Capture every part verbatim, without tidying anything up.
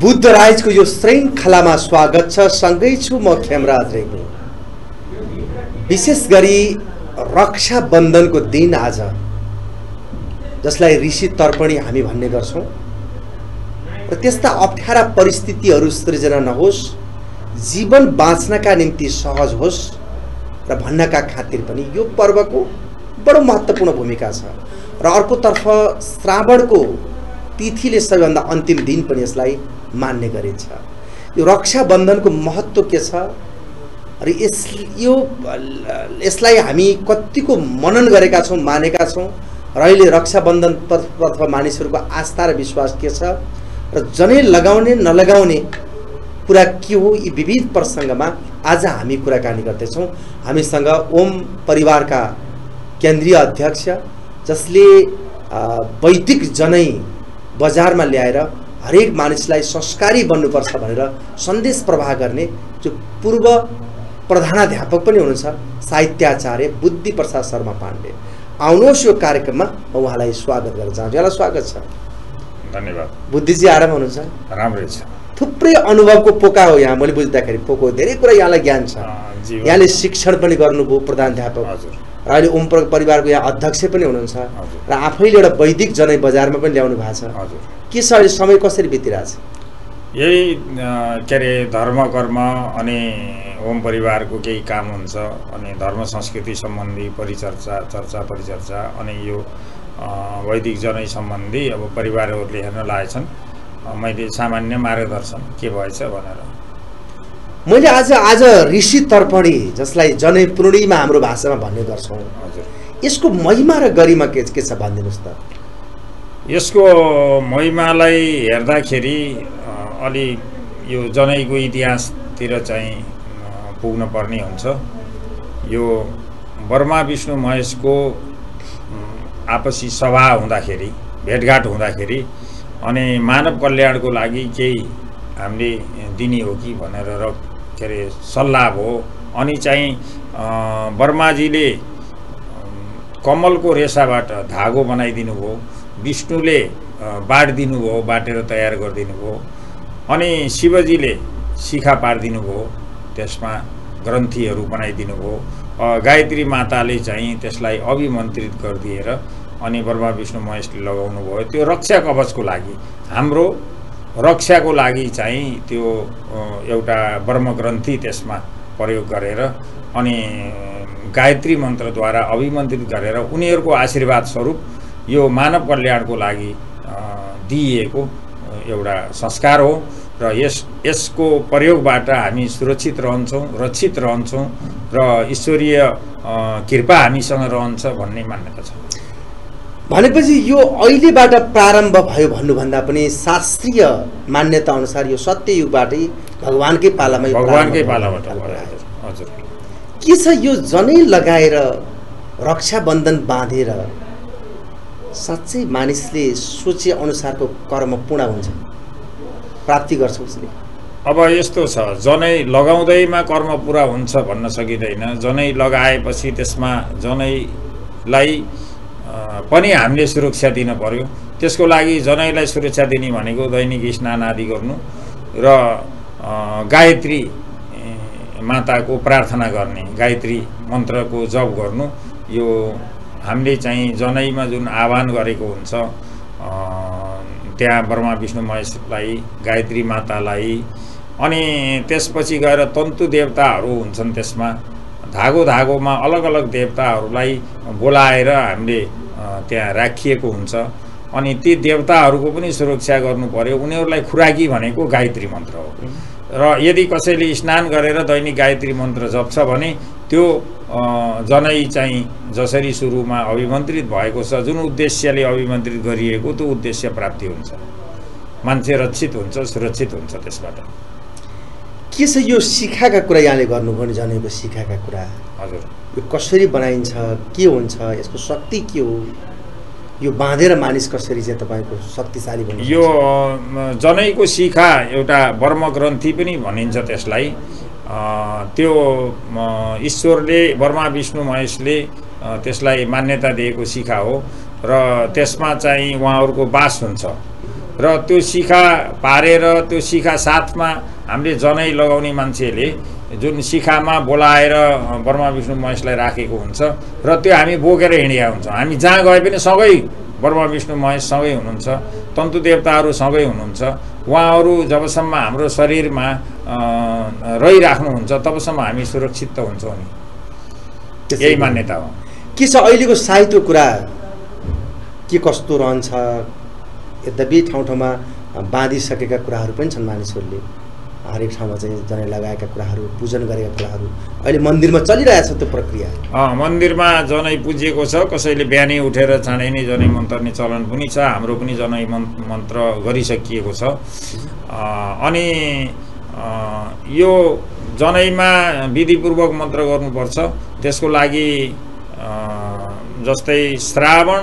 बुद्ध राइजको यो श्रृङ्खलामा स्वागत छ। सँगै छु म खेमराज रेग्मी। विशेष गरी रक्षा बन्धनको दिन आज, जसलाई ऋषि तर्पणी हामी भन्ने गर्छौं, र त्यस्ता अप्ठ्यारा परिस्थितिहरू सृजना नहोस्, जीवन बाँच्नका निम्ति सहज होस् र भन्नका खातिर पनि यो पर्वको बडो महत्त्वपूर्ण भूमिका छ। र अर्कोतर्फ श्रावणको तिथिले सबैभन्दा अन्तिम दिन पनि यसलाई मान्ने गरिन्छ। यो रक्षा बन्धनको महत्त्व के छ र यस यो यसलाई हामी कतिको मनन गरेका छौं, मानेका छौं, र अहिले रक्षा बन्धन तर्फ मानिसहरूको आस्था र विश्वास के छ, र जनै लगाउने नलगाउने कुरा के हो, यी विविध प्रसङ्गमा आज हामी कुराकानी गर्दैछौँ। हामीसँग ओम परिवारका केन्द्रीय अध्यक्ष, जसले वैदिक जनै बजारमा ल्याएर हरेक मानिसलाई संस्कारी बन्नुपर्छ भनेर सन्देश प्रवाह गर्ने जो पूर्व प्रधानाध्यापक पनि हुनुहुन्छ, साहित्याचार्य बुद्धि प्रसाद शर्मा पाण्डे। आउनुहोस् यो कार्यक्रममा म उहाँलाई स्वागत गर्न चाहन्छु। यहाँलाई स्वागत छ। धन्यवाद। बुद्धिजी आराम हुनुहुन्छ? राम्रै छ। थुप्रै अनुभवको पोका हो यहाँ, मैले बुझ्दाखेरि पोको धेरै कुरा यहाँलाई ज्ञान छ। यहाँले शिक्षण पनि गर्नुभयो, प्रधानाध्यापक, र अहिले ओम परिवारको यहाँ अध्यक्ष पनि हुनुहुन्छ, र आफैले एउटा वैदिक जनै बजारमा पनि ल्याउनु भएको छ। के छ अहिले समय कसरी बितिरहेछ? यही के अरे धर्म कर्म अनि ओम परिवारको केही काम हुन्छ, अनि धर्म संस्कृति सम्बन्धी परिचर्चा चर्चा परिचर्चा, अनि यो वैदिक जनै सम्बन्धी अब परिवारहरूले हेर्न लागेछन्। मैले सामान्य मार्गदर्शन के भएछ भनेर मैले आज आज ऋषि तर्पणी, जसलाई जनै पूर्णिमा हाम्रो भाषामा भन्ने गर्छौँ, यसको महिमा र गरिमा के के छ भनिदिनुहोस् त। यसको महिमालाई हेर्दाखेरि अलि यो जनैको इतिहासतिर चाहिँ पुग्न पर्ने हुन्छ। यो ब्रह्मा विष्णु महेशको आपसी सभा हुँदाखेरि, भेटघाट हुँदाखेरि, अनि मानव कल्याणको लागि केही हामीले दिने हो कि भनेर र के अरे सल्लाह हो। अनि चाहिँ ब्रह्माजीले कमलको रेसाबाट धागो बनाइदिनु भयो, विष्णुले बाँडिदिनु भयो, बाटेर तयार गरिदिनु भयो, अनि शिवजीले शिखा पारिदिनु भयो, त्यसमा ग्रन्थीहरू बनाइदिनु भयो, गायत्री माताले चाहिँ त्यसलाई अभिमन्त्रित गरिदिएर अनि ब्रह्मा विष्णु महेशले लगाउनु भयो। त्यो रक्षा कवचको लागि, हाम्रो रक्षाको लागि चाहिँ त्यो एउटा ब्रह्मग्रन्थि त्यसमा प्रयोग गरेर अनि गायत्री मन्त्रद्वारा अभिमन्त्रित गरेर उनीहरूको आशीर्वाद स्वरूप यो मानव कल्याणको लागि दिइएको एउटा संस्कार हो। र यस यसको प्रयोगबाट हामी सुरक्षित रहन्छौँ, रक्षित रहन्छौँ, र ईश्वरीय कृपा हामीसँग रहन्छ भन्ने मान्यता छ। भनेपछि यो अहिलेबाट प्रारम्भ भयो भन्नुभन्दा पनि शास्त्रीय मान्यता अनुसार यो सत्ययुगबाटै भगवानकै पालामै भगवानकै पालाबाट हजुर। के छ यो जनै लगाएर रक्षा बन्धन बाँधेर साँच्चै मानिसले सोचे अनुसारको कर्म पूर्ण हुन्छ, प्राप्ति गर्छ उसले? अब यस्तो छ, जनै लगाउँदैमा कर्म पुरा हुन्छ भन्न सकिँदैन। जनै लगाएपछि त्यसमा जनैलाई पनि हामीले सुरक्षा दिन पर्यो। त्यसको लागि जनैलाई सुरक्षा दिने भनेको दैनिक स्नान आदि गर्नु र गायत्री माताको प्रार्थना गर्ने, गायत्री मन्त्रको जप गर्नु। यो हामीले चाहिँ जनैमा जुन आह्वान गरेको हुन्छ, त्यहाँ ब्रह्मा विष्णु महेशलाई, गायत्री मातालाई, अनि त्यसपछि गएर तन्तु देवताहरू हुन्छन्, त्यसमा धागो धागोमा अलग अलग देवताहरूलाई बोलाएर हामीले त्यहाँ राखिएको हुन्छ। अनि ती देवताहरूको पनि सुरक्षा गर्नु पर्यो। उनीहरूलाई खुराकी भनेको गायत्री मन्त्र हो। र यदि कसैले स्नान गरेर दैनिक गायत्री मन्त्र जप्छ भने त्यो जनै चाहिँ जसरी सुरुमा अभिमन्त्रित भएको छ, जुन उद्देश्यले अभिमन्त्रित गरिएको, त्यो उद्देश्य प्राप्ति हुन्छ, मान्छे रक्षित हुन्छ, सुरक्षित हुन्छ त्यसबाट। के छ यो शिखाका कुरा यहाँले गर्नुभयो नि, जनेको शिखाका कुरा? हजुर। यो कसरी बनाइन्छ, के हुन्छ, यसको शक्ति के हो, यो बाँधेर मानिस कसरी चाहिँ तपाईँको शक्तिशाली बन्छ? यो जनैको शिखा एउटा ब्रह्मग्रन्थि पनि भनिन्छ त्यसलाई। त्यो ईश्वरले, ब्रह्मा विष्णु महेशले त्यसलाई मान्यता दिएको शिखा हो, र त्यसमा चाहिँ उहाँहरूको बास हुन्छ। र त्यो शिखा पारेर त्यो शिखा साथमा हामीले जनै लगाउने मान्छेले जुन शिखामा बोलाएर ब्रह्मा विष्णु महेशलाई राखेको हुन्छ र त्यो हामी बोकेर हिँडेका हुन्छौँ। हामी जहाँ गए पनि सँगै ब्रह्मा विष्णु महेश सँगै हुनुहुन्छ, तन्तु देवताहरू सँगै हुनुहुन्छ। उहाँहरू जबसम्म हाम्रो शरीरमा रहिराख्नुहुन्छ तबसम्म हामी सुरक्षित त हुन्छौँ नि, यही मान्यता हो। के छ अहिलेको साहित्यको कुरा के कस्तो रहन्छ? यद्यपि ठाउँ ठाउँमा बाँधिसकेका कुराहरू पनि छन्, मानिसहरूले हरेक ठाउँमा चाहिँ जनै लगाएका कुराहरू, पूजन गरेका कुराहरू अहिले मन्दिरमा चलिरहेछ त्यो प्रक्रिया। अँ मन्दिरमा जनै पुजिएको छ, कसैले बिहानै उठेर चाँडै नै जनै मन्त्रने चलन पनि छ, हाम्रो पनि जनै मन्त्र गरिसकिएको छ। अनि यो जनैमा विधिपूर्वक मन्त्र गर्नुपर्छ। त्यसको लागि जस्तै श्रावण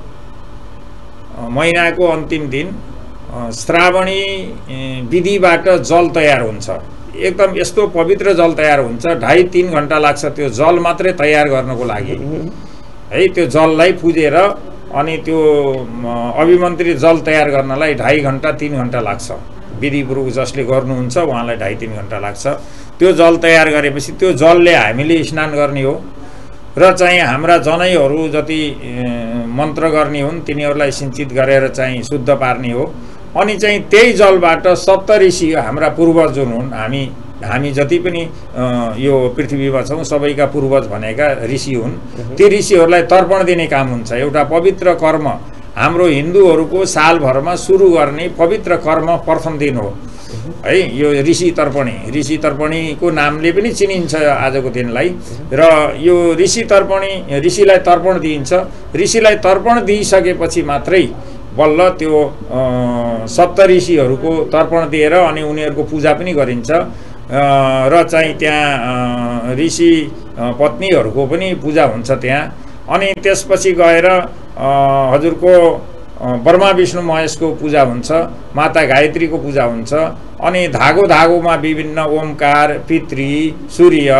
महिनाको अन्तिम दिन श्रावणी विधिबाट जल तयार हुन्छ। एकदम यस्तो पवित्र जल तयार हुन्छ, ढाई तिन घन्टा लाग्छ त्यो जल मात्रै तयार गर्नको लागि है। त्यो जललाई पुजेर अनि त्यो अभिमन्त्रित जल तयार गर्नलाई ढाई घन्टा तिन घन्टा लाग्छ। विधिपूर्वक जसले गर्नुहुन्छ उहाँलाई ढाई तिन घन्टा लाग्छ। त्यो जल तयार गरेपछि त्यो जलले हामीले स्नान गर्ने हो र चाहिँ हाम्रा जनैहरू जति मन्त्र गर्ने हुन् तिनीहरूलाई सिञ्चित गरेर चाहिँ शुद्ध पार्ने हो। अनि चाहिँ त्यही जलबाट सप्त ऋषि हाम्रा पूर्वज जुन हुन्, हामी हामी जति पनि यो पृथ्वीमा छौँ सबैका पूर्वज भनेका ऋषि हुन्, ती ऋषिहरूलाई तर्पण दिने काम हुन्छ। एउटा पवित्र कर्म हाम्रो हिन्दूहरूको सालभरमा सुरु गर्ने पवित्र कर्म प्रथम दिन हो है यो ऋषि तर्पणी। ऋषि तर्पणीको नामले पनि चिनिन्छ आजको दिनलाई। र यो ऋषि तर्पणी, ऋषिलाई तर्पण दिइन्छ। ऋषिलाई तर्पण दिइसकेपछि मात्रै बल्ल त्यो सप्त ऋषिहरूको तर्पण दिएर अनि उनीहरूको पूजा पनि गरिन्छ र चाहिँ त्यहाँ ऋषि पत्नीहरूको पनि पूजा हुन्छ त्यहाँ। अनि त्यसपछि गएर हजुरको ब्रह्मा विष्णु महेशको पूजा हुन्छ, माता गायत्रीको पूजा हुन्छ। अनि धागो धागोमा विभिन्न ओमकार, पितृ, सूर्य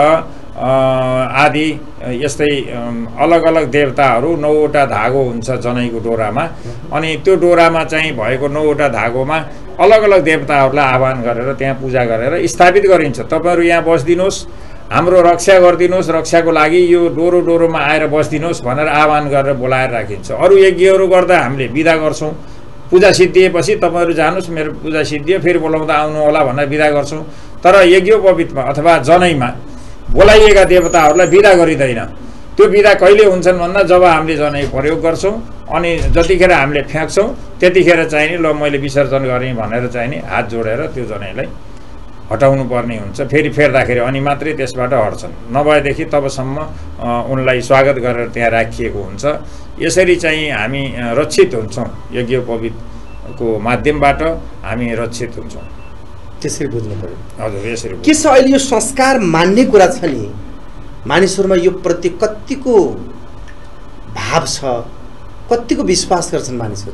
आदि यस्तै अलग अलग देवताहरू नौवटा धागो हुन्छ जनैको डोरामा। अनि त्यो डोरामा चाहिँ भएको नौवटा धागोमा अलग अलग देवताहरूलाई आह्वान गरेर त्यहाँ पूजा गरेर स्थापित गरिन्छ। तपाईँहरू यहाँ बसिदिनुहोस्, हाम्रो रक्षा गरिदिनुहोस्, रक्षाको लागि यो डोरो डोरोमा आएर बसिदिनुहोस् भनेर आह्वान गरेर बोलाएर राखिन्छ। अरू यज्ञहरू गर्दा हामीले बिदा गर्छौँ। पूजा सिद्धिएपछि तपाईँहरू जानुहोस्, मेरो पूजा सिद्धियो, फेरि बोलाउँदा आउनु होला भनेर बिदा गर्छौँ। तर यज्ञोपवीतमा अथवा जनैमा बोलाइएका देवताहरूलाई बिदा गरिँदैन। त्यो बिदा कहिले हुन्छन् भन्दा जब हामीले जनै प्रयोग गर्छौँ अनि जतिखेर हामीले फ्याँक्छौँ त्यतिखेर चाहिँ नि ल मैले विसर्जन गरेँ भनेर चाहिँ नि हात जोडेर त्यो जनैलाई हटाउनु पर्ने हुन्छ। फेरि फेर्दाखेरि अनि मात्रै त्यसबाट हट्छन्, नभएदेखि तबसम्म उनलाई स्वागत गरेर त्यहाँ राखिएको हुन्छ। यसरी चाहिँ हामी रक्षित हुन्छौँ, यज्ञोपवीतको माध्यमबाट हामी रक्षित हुन्छौँ। त्यसरी बुझ्नु पर्यो। हजुर यसरी के छ अहिले यो संस्कार मान्ने कुरा छ नि, मानिसहरूमा यो प्रति कतिको भाव छ, कतिको विश्वास गर्छन् मानिसहरू?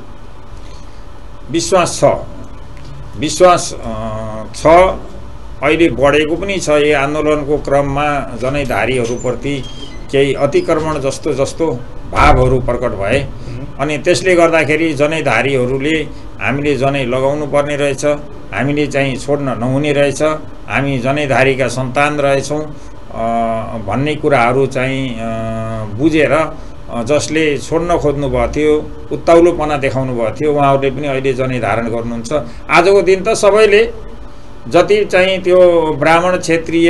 विश्वास छ, विश्वास छ, अहिले बढेको पनि छ। यो आन्दोलनको क्रममा जनैधारीहरूप्रति केही अतिक्रमण जस्तो जस्तो भावहरू प्रकट भए अनि त्यसले गर्दाखेरि जनैधारीहरूले हामीले जनै लगाउनु पर्ने रहेछ, हामीले चाहिँ छोड्न नहुने रहेछ, हामी जनैधारीका सन्तान रहेछौँ भन्ने कुराहरू चाहिँ बुझेर जसले छोड्न खोज्नु भएको थियो, उत्ताउलोपना देखाउनु भएको थियो, उहाँहरूले पनि अहिले जनै धारण गर्नुहुन्छ। आजको दिन त सबैले जति चाहिँ त्यो ब्राह्मण क्षेत्रीय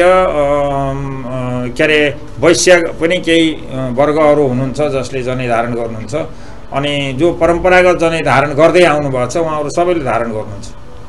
के अरे वैश्य पनि केही वर्गहरू हुनुहुन्छ जसले जनै धारण गर्नुहुन्छ अनि जो परम्परागत जनै धारण गर्दै आउनुभएको छ उहाँहरू सबैले धारण गर्नुहुन्छ।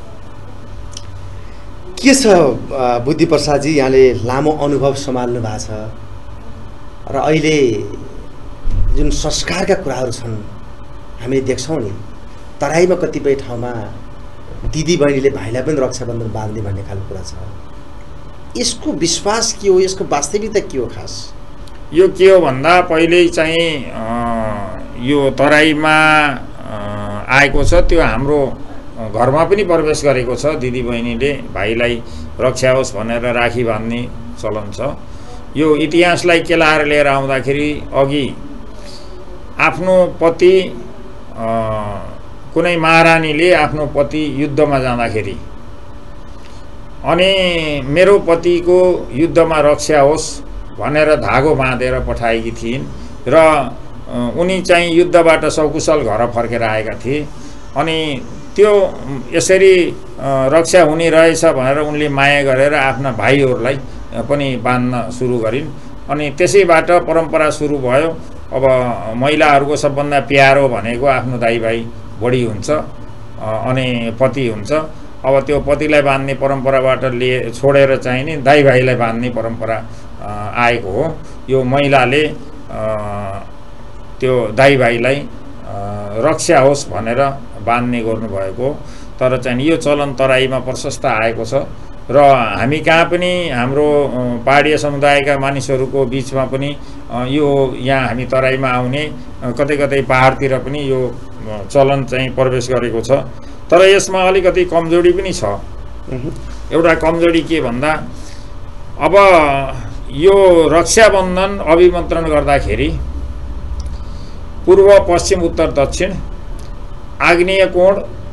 के छ बुद्धि प्रसादजी, यहाँले लामो अनुभव सम्हाल्नु भएको छ र अहिले जुन संस्कारका कुराहरू छन् हामीले देख्छौँ नि, तराईमा कतिपय ठाउँमा दिदी बहिनीले भाइलाई पनि रक्षाबन्धन बाँध्ने भन्ने खालको कुरा छ। यसको विश्वास के हो, यसको वास्तविकता के हो? खास यो के हो भन्दा पहिल्यै चाहिँ यो तराईमा आएको छ, त्यो हाम्रो घरमा पनि प्रवेश गरेको छ। दिदी बहिनीले भाइलाई रक्षा होस् भनेर राखी बाँध्ने चलन छ। यो इतिहासलाई केलाएर लिएर आउँदाखेरि अघि आफ्नो पति कुनै महारानीले आफ्नो पति युद्धमा जाँदाखेरि अनि मेरो पतिको युद्धमा रक्षा होस् भनेर धागो बाँधेर पठाएकी थिइन् र उनी चाहिँ युद्धबाट सकुशल घर फर्केर आएका थिए अनि त्यो यसरी रक्षा हुने रहेछ भनेर उनले माया गरेर आफ्ना भाइहरूलाई पनि बाँध्न सुरु गरिन् अनि त्यसैबाट परम्परा सुरु भयो। अब महिलाहरूको सबभन्दा प्यारो भनेको आफ्नो दाइभाइ बढी हुन्छ अनि पति हुन्छ। अब त्यो पतिलाई बाँध्ने परम्पराबाट लिए छोडेर चाहिँ नि दाइभाइलाई बाँध्ने परम्परा आएको हो। यो महिलाले त्यो दाइभाइलाई रक्षा होस् भनेर बाँध्ने गर्नुभएको, तर चाहिँ यो चलन तराईमा प्रशस्त आएको छ र हामी कहाँ पनि हाम्रो पहाडीय समुदायका मानिसहरूको बिचमा पनि यो यहाँ हामी तराईमा आउने कतै कतै पहाडतिर पनि यो चलन चाहिँ प्रवेश गरेको छ। तर यसमा अलिकति कमजोरी पनि छ। एउटा कमजोरी के भन्दा अब यो रक्षाबन्धन अभिमन्त्रण गर्दाखेरि पूर्व पश्चिम उत्तर दक्षिण आग्नेय कोण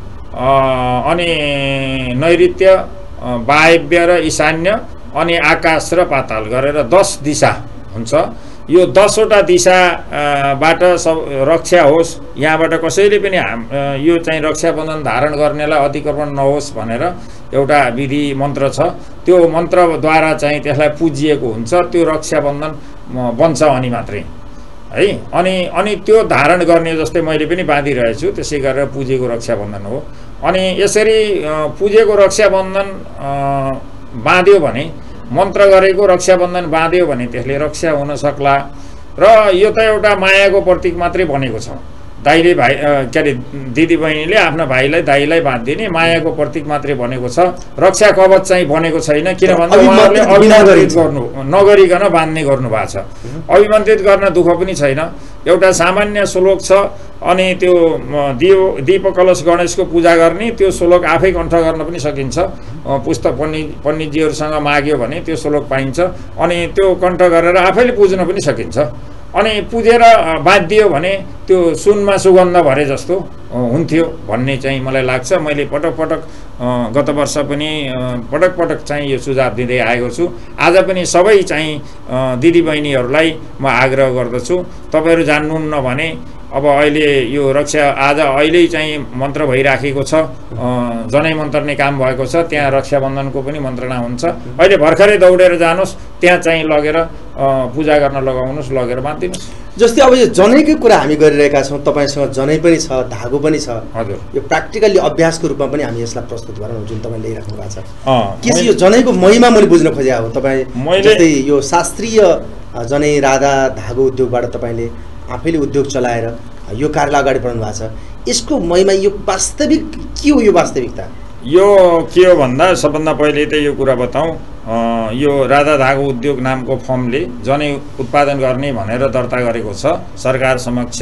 अनि नैऋत्य वायव्य र ईशान्य अनि आकाश र पाताल गरेर दस दिशा हुन्छ। यो दसवटा दिशाबाट सब रक्षा होस्, यहाँबाट कसैले पनि यो चाहिँ रक्षाबन्धन धारण गर्नेलाई अतिक्रमण नहोस् भनेर एउटा विधि मन्त्र छ। त्यो मन्त्रद्वारा चाहिँ त्यसलाई पुजिएको हुन्छ, त्यो रक्षाबन्धन बन्छ अनि मात्रै है। अनि अनि त्यो धारण गर्ने जस्तै मैले पनि बाँधिरहेछु, त्यसै गरेर पुजेको रक्षाबन्धन हो। अनि यसरी पुजेको रक्षाबन्धन बाँध्यो भने, मन्त्र गरेको रक्षाबन्धन बाँध्यो भने त्यसले रक्षा हुन सक्ला। र यो त एउटा मायाको प्रतीक मात्रै बनेको छ। दाइले भाइ के अरे दिदीबहिनीले आफ्ना भाइलाई दाइलाई बाँधिदिने मायाको प्रतीक मात्रै बनेको छ। रक्षा कवच चाहिँ बनेको छैन, किन भन्दा उहाँहरूले अभिमन्त्रित गर्नु नगरिकन बाँध्ने गर्नु भएको छ। अभिमन्त्रित गर्न दुःख पनि छैन। एउटा सामान्य श्लोक छ अनि त्यो दियो दीप कलश गणेशको पूजा गर्ने त्यो श्लोक आफै कण्ठ गर्न पनि सकिन्छ। पुस्तक पण्डित पण्डितजीहरूसँग माग्यो भने त्यो श्लोक पाइन्छ अनि त्यो कण्ठ गरेर आफैले पुज्न पनि सकिन्छ। अनि पुजेर बाँधियो भने त्यो सुनमा सुगन्ध भरे जस्तो हुन्थ्यो भन्ने चाहिँ मलाई लाग्छ। मैले पटक पटक गत वर्ष पनि पटक पटक चाहिँ यो सुझाव दिँदै आएको छु। आज पनि सबै चाहिँ दिदीबहिनीहरूलाई म आग्रह गर्दछु, तपाईँहरू जान्नुहुन्न भने अब अहिले यो रक्षा आज अहिले चाहिँ मन्त्र भइराखेको छ, जनै मन्त्रने काम भएको छ, त्यहाँ रक्षाबन्धनको पनि मन्त्रणा हुन्छ। अहिले भर्खरै दौडेर जानुहोस्, त्यहाँ चाहिँ लगेर पूजा गर्न लगाउनुहोस्, लगेर बाँधिदिनुहोस्। जस्तै अब यो जनैकै कुरा हामी गरिरहेका छौँ, तपाईँसँग जनै पनि छ, धागो पनि छ। हजुर, यो प्र्याक्टिकल्ली अभ्यासको रूपमा पनि हामी यसलाई प्रस्तुत गरौँ जुन तपाईँ ल्याइराख्नु भएको छ। के चाहिँ यो जनैको महिमा मैले बुझ्न खोजेँ हो। तपाईँ जस्तै यो शास्त्रीय जनै राधा धागो उद्योगबाट तपाईँले आफैले उद्योग चलाएर यो कार्यलाई अगाडि बढाउनु भएको छ। यसको महिमा यो वास्तविक के हो? यो वास्तविकता यो के हो भन्दा सबभन्दा पहिले त यो कुरा बताउँ, यो राधा धागो उद्योग नामको फर्मले जनै उत्पादन गर्ने भनेर दर्ता गरेको छ। सरकार समक्ष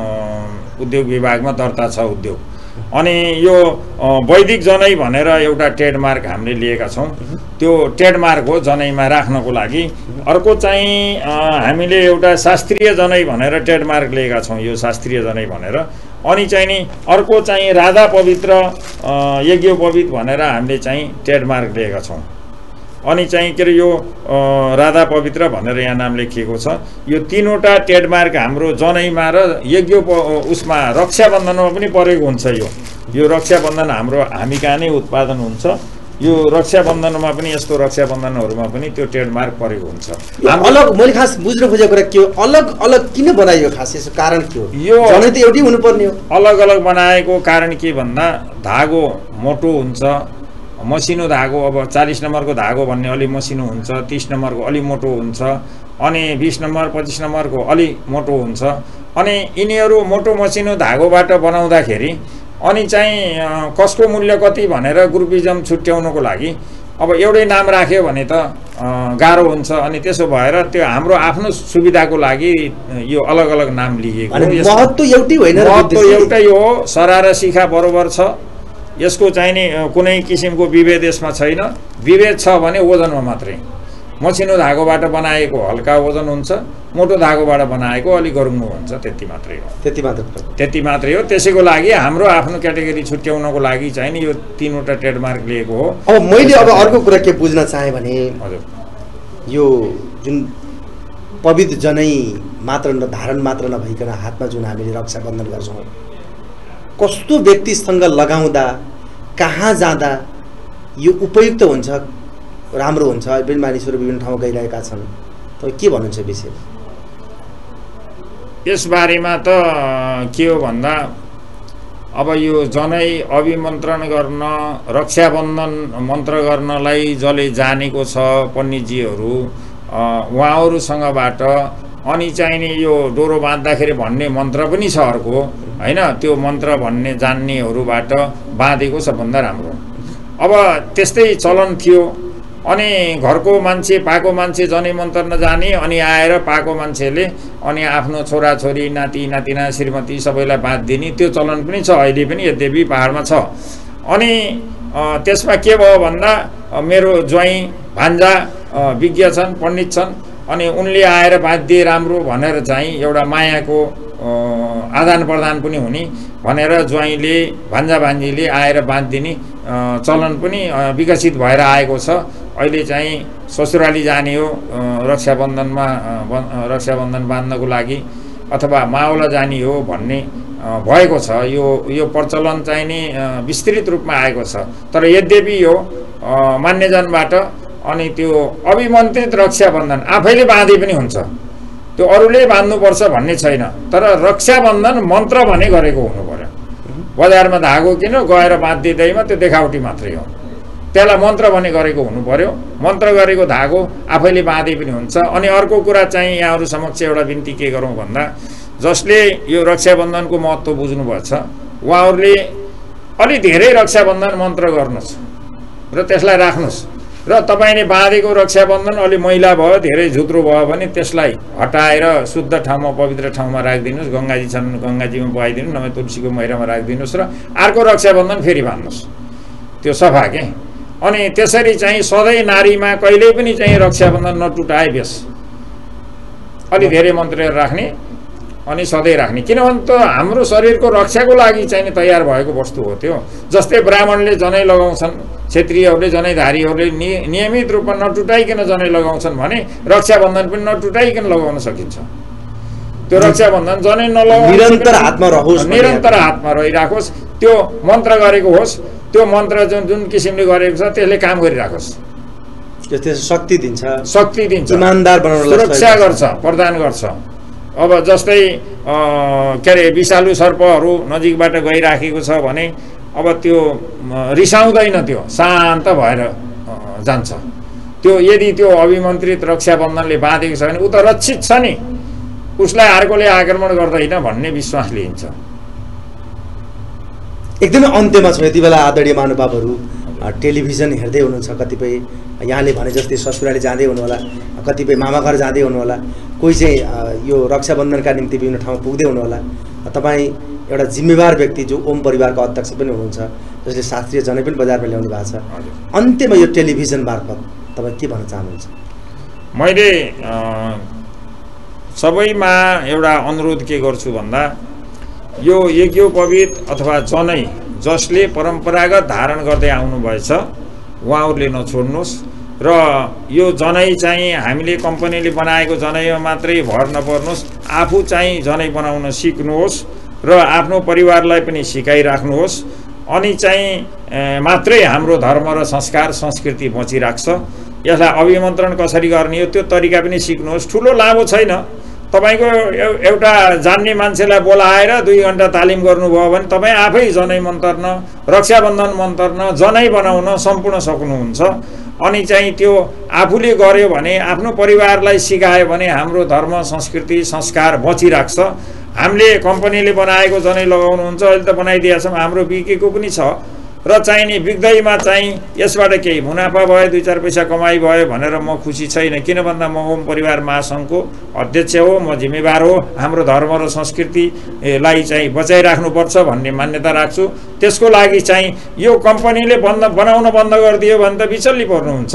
उद्योग विभागमा दर्ता छ उद्योग। अनि यो वैदिक जनै भनेर एउटा ट्रेडमार्क हामीले लिएका छौँ। त्यो ट्रेडमार्क हो जनैमा राख्नको लागि। अर्को चाहिँ हामीले एउटा शास्त्रीय जनै भनेर ट्रेडमार्क लिएका छौँ, यो शास्त्रीय जनै भनेर। अनि चाहिँ नि अर्को चाहिँ राधा पवित्र यज्ञोपवीत भनेर हामीले चाहिँ ट्रेडमार्क लिएका छौँ। अनि चाहिँ के अरे यो राधा पवित्र भनेर यहाँ नाम लेखिएको छ। यो तीनवटा ट्रेडमार्क हाम्रो जनैमा र यज्ञ उसमा रक्षाबन्धनमा पनि परेको हुन्छ। यो यो रक्षाबन्धन हाम्रो हामी कहाँ नै उत्पादन हुन्छ। यो रक्षाबन्धनमा पनि यस्तो रक्षाबन्धनहरूमा पनि त्यो ट्रेडमार्क परेको हुन्छ। अलग मैले खास बुझ्न खोजेको कुरा के हो, अलग अलग किन बनाइयो? खास यसको कारण के हो? यो जनै त एउटै हुनुपर्ने हो। अलग अलग बनाएको कारण के भन्दा धागो मोटो हुन्छ, मसिनो धागो। अब चालीस नम्बरको धागो भन्ने अलि मसिनो हुन्छ, तीस नम्बरको अलि मोटो हुन्छ, अनि बिस नम्बर पच्चिस नम्बरको अलि मोटो हुन्छ। अनि यिनीहरू मोटो मसिनो धागोबाट बनाउँदाखेरि अनि चाहिँ कसको मूल्य कति भनेर ग्रुपिजम छुट्याउनको लागि अब एउटै नाम राख्यो भने त गाह्रो हुन्छ। अनि त्यसो भएर त्यो हाम्रो आफ्नो सुविधाको लागि यो अलग अलग नाम लिएको। महत्त्व एउटै होइन, महत्त्व एउटै हो। सरा र शिखा बरोबर छ। यसको चाहिँ नि कुनै किसिमको विभेद यसमा छैन। विभेद छ भने ओजनमा मात्रै। मसिनो धागोबाट बनाएको हल्का वजन हुन्छ, मोटो धागोबाट बनाएको अलिक गरुङ्गो हुन्छ, त्यति मात्रै हो। त्यति मात्र त्यति मात्रै हो। त्यसैको लागि हाम्रो आफ्नो क्याटेगोरी छुट्याउनको लागि चाहिँ नि यो तीनवटा ट्रेडमार्क लिएको हो। अब मैले अब अर्को कुरा के बुझ्न चाहे भने हजुर, यो जुन पवित्र जनै मात्र धारण मात्र नभइकन हातमा जुन हामीले रक्षाबन्धन गर्छौँ, कस्तो व्यक्तिसँग लगाउँदा, कहाँ जाँदा यो उपयुक्त हुन्छ, राम्रो हुन्छ? विभिन्न मानिसहरू विभिन्न ठाउँमा गइरहेका छन्, तपाईँ के भन्नुहुन्छ विषयमा? यसबारेमा त के हो भन्दा अब यो जनै अभिमन्त्रण गर्न, रक्षाबन्धन मन्त्र गर्नलाई जसले जानेको छ पण्डितजीहरू उहाँहरूसँगबाट, अनि चाहिने यो डोरो बाँध्दाखेरि भन्ने मन्त्र पनि छ अर्को हैन, त्यो मन्त्र भन्ने जान्नेहरूबाट बाँधेको सबभन्दा राम्रो। अब त्यस्तै चलन थियो, अनि घरको मान्छे पाको मान्छे जनै मन्त्र नजाने अनि आएर पाको मान्छेले अनि आफ्नो छोराछोरी नाति नातिना श्रीमती सबैलाई बाँधिदिने त्यो चलन पनि छ अहिले पनि, यद्यपि पहाडमा छ। अनि त्यसमा के भयो भन्दा मेरो ज्वाइँ भान्जा विज्ञ छन्, पण्डित छन्, अनि उनले आएर बाँधिदिए राम्रो भनेर चाहिँ एउटा मायाको आदान प्रदान पनि हुने भनेर ज्वाइँले भान्जा भान्जीले आएर बाँधिदिने चलन पनि विकसित भएर आएको छ। अहिले चाहिँ ससुराली जाने हो रक्षाबन्धनमा, रक्षाबन्धन बाँध्नको लागि, अथवा मावला जाने हो भन्ने भएको छ। यो यो प्रचलन चाहिँ नि विस्तृत रूपमा आएको छ। तर यद्यपि यो मान्यजनबाट अनि त्यो अभिमन्त्रित रक्षाबन्धन आफैले बाँधे पनि हुन्छ, त्यो अरूले बाँध्नुपर्छ भन्ने छैन। तर रक्षाबन्धन मन्त्र भने गरेको हुनु पर्यो। बजारमा धागो किन गएर बाँधिदिँदैमा त्यो देखावटी मात्रै हो, त्यसलाई मन्त्र भने गरेको हुनु पर्यो। मन्त्र गरेको धागो आफैले बाँधे पनि हुन्छ। अनि अर्को कुरा चाहिँ यहाँहरू समक्ष एउटा बिन्ती के गरौँ भन्दा, जसले यो रक्षाबन्धनको महत्त्व बुझ्नुभएको छ उहाँहरूले अलि धेरै रक्षाबन्धन मन्त्र गर्नुहोस् र त्यसलाई राख्नुहोस्। र तपाईँले बाँधेको रक्षाबन्धन अलि मैला भयो, धेरै झुत्रो भयो भने त्यसलाई हटाएर शुद्ध ठाउँमा पवित्र ठाउँमा राखिदिनुहोस्। गङ्गाजी छन् गङ्गाजीमा बहाइदिनु, नभए तुलसीको मैरामा राखिदिनुहोस् र अर्को रक्षाबन्धन फेरि बाँध्नुहोस्, त्यो सफा के। अनि त्यसरी चाहिँ सधैँ नारीमा कहिल्यै पनि चाहिँ रक्षाबन्धन नटुटाए बेस अलि धेरै मन्त्र राख्ने अनि सधैँ राख्ने। किनभने त हाम्रो शरीरको रक्षाको लागि चाहिँ तयार भएको वस्तु हो त्यो। जस्तै ब्राह्मणले जनै लगाउँछन्, क्षेत्रीयहरूले जनैधारीहरूले नि नियमित रूपमा नटुटाइकन जनै लगाउँछन् भने रक्षाबन्धन पनि नटुटाइकन लगाउन सकिन्छ। त्यो रक्षाबन्धन जनै नलगाउनु, निरन्तर हातमा रहोस्, निरन्तर हातमा रहिराखोस्। त्यो मन्त्र गरेको होस्, त्यो मन्त्र जुन जुन किसिमले गरेको छ त्यसले काम गरिराखोस्, त्यसले शक्ति दिन्छ, शक्ति दिन्छ, इमानदार बनाउन सुरक्षा गर्छ, प्रदान गर्छ। अब जस्तै के अरे विषालु सर्पहरू नजिकबाट गइराखेको छ भने अब त्यो रिसाउँदैन, त्यो शान्त भएर जान्छ। त्यो यदि त्यो अभिमन्त्रित रक्षाबन्धनले बाँधेको छ भने ऊ त रक्षित छ नि, उसलाई अर्कोले आक्रमण गर्दैन भन्ने विश्वास लिइन्छ। एकदमै अन्त्यमा छ। यति बेला आदरणीय महानुभावहरू टेलिभिजन हेर्दै हुनुहुन्छ, कतिपय यहाँले भने जस्तै ससुराली जाँदै हुनुहोला, कतिपय मामा घर जाँदै हुनुहोला, कोही चाहिँ यो रक्षाबन्धनका निम्ति विभिन्न ठाउँमा पुग्दै हुनुहोला। तपाईँ एउटा जिम्मेवार व्यक्ति जो ओम परिवारको अध्यक्ष पनि हुनुहुन्छ, जसले शास्त्रीय जनै पनि बजारमा ल्याउनु भएको छ। अन्त्यमा यो टेलिभिजन मार्फत तपाईँ के भन्न चाहनुहुन्छ? मैले सबैमा एउटा अनुरोध के गर्छु भन्दा, यो यज्ञोपवीत अथवा जनै जसले परम्परागत धारण गर्दै आउनुभएछ उहाँहरूले नछोड्नुहोस्। र यो जनै चाहिँ हामीले कम्पनीले बनाएको जनैमा मात्रै भर नपर्नुहोस्, आफू चाहिँ जनै बनाउन सिक्नुहोस् र आफ्नो परिवारलाई पनि सिकाइराख्नुहोस्। अनि चाहिँ मात्रै हाम्रो धर्म र संस्कार संस्कृति बचिराख्छ। यसलाई अभिमन्त्रण कसरी गर्ने हो त्यो तरिका पनि सिक्नुहोस्। ठुलो लामो छैन, तपाईको एउटा जान्ने मान्छेलाई बोलाएर दुई घण्टा तालिम गर्नुभयो भने तपाईँ आफै जनै मन्तर्न, रक्षाबन्धन मन्तर्न, जनै बनाउन सम्पूर्ण सक्नुहुन्छ। अनि चाहिँ त्यो आफूले गर्यो भने, आफ्नो परिवारलाई सिकायो भने हाम्रो धर्म संस्कृति संस्कार बचिराख्छ। हामीले कम्पनीले बनाएको जनै लगाउनुहुन्छ, अहिले त बनाइदिएका छौँ, हाम्रो बिकेको पनि छ। र चाहिने बिग्दैमा चाहिँ यसबाट केही मुनाफा भयो, दुई चार पैसा कमाइ भयो भनेर म खुसी छैन। किन भन्दा म ओम परिवार महासङ्घको अध्यक्ष हो, म जिम्मेवार हो। हाम्रो धर्म र संस्कृतिलाई चाहिँ बचाइराख्नुपर्छ भन्ने मान्यता राख्छु। त्यसको लागि चाहिँ यो कम्पनीले बन्द बनाउन बन्द गरिदियो भने त बिचल्ली पर्नुहुन्छ।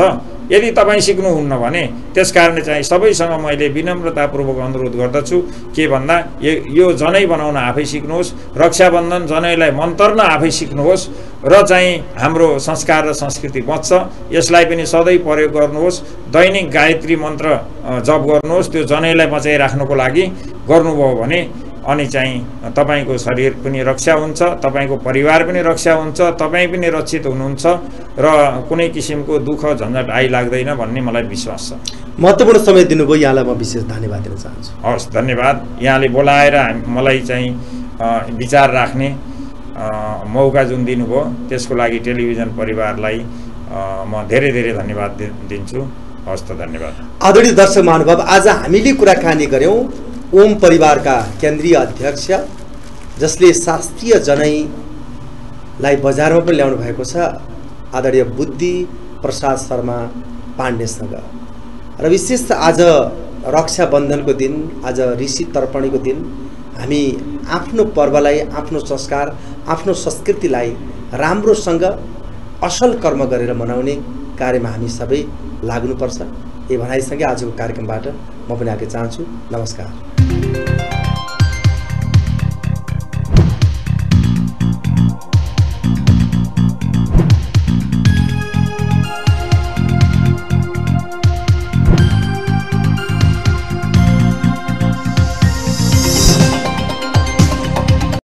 यदि तपाईँ सिक्नुहुन्न भने त्यस कारणले चाहिँ सबैसँग मैले विनम्रतापूर्वक अनुरोध गर्दछु के भन्दा यो जनै बनाउन आफै सिक्नुहोस्, रक्षाबन्धन जनैलाई मन्तर्न आफै सिक्नुहोस् र चाहिँ हाम्रो संस्कार र संस्कृति बच्छ। यसलाई पनि सधैँ प्रयोग गर्नुहोस्। दैनिक गायत्री मन्त्र जप गर्नुहोस्, त्यो जनैलाई बचाइराख्नुको लागि गर्नुभयो भने अनि चाहिँ तपाईँको शरीर पनि रक्षा हुन्छ, तपाईँको परिवार पनि रक्षा हुन्छ, तपाईँ पनि रक्षित हुनुहुन्छ र कुनै किसिमको दुःख झन्झट आइलाग्दैन भन्ने मलाई विश्वास छ। महत्त्वपूर्ण समय दिनुभयो, यहाँलाई म विशेष धन्यवाद दिन चाहन्छु। हवस्, धन्यवाद। यहाँले बोलाएर मलाई चाहिँ विचार राख्ने मौका जुन दिनुभयो त्यसको लागि टेलिभिजन परिवारलाई म धेरै धेरै धन्यवाद दिन्छु। हवस् त, धन्यवाद। आदरणीय दर्शक महानुभाव, आज हामीले कुराकानी गऱ्यौँ ओम परिवारका केन्द्रीय अध्यक्ष जसले शास्त्रीय जनैलाई बजारमा पनि ल्याउनु भएको छ, आदरणीय बुद्धि प्रसाद शर्मा पाण्डेसँग। र विशेष आज रक्षाबन्धनको दिन, आज ऋषि तर्पणीको दिन हामी आफ्नो पर्वलाई, आफ्नो संस्कार, आफ्नो संस्कृतिलाई राम्रोसँग असल कर्म गरेर मनाउने कार्यमा हामी सबै लाग्नुपर्छ। यही भनाइसँगै आजको कार्यक्रमबाट म पनि आगे चाहन्छु। नमस्कार।